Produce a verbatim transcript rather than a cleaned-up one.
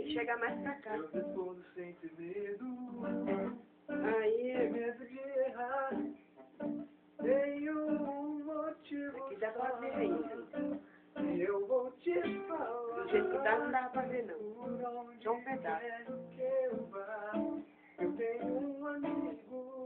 que chegar mais pra cá. Eu respondo sem ter medo. Aí, Sem medo de errar. Tenho um motivo. aqui dá pra ver ainda. E eu vou te falar. Do jeito que dá, não dá pra ver não. Por onde Só um pedaço. quer que eu vá. Eu tenho um amigo.